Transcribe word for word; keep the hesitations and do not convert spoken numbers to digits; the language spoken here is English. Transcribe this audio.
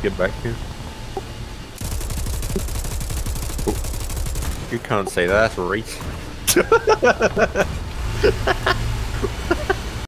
get back here. Oh. You can't say that, right?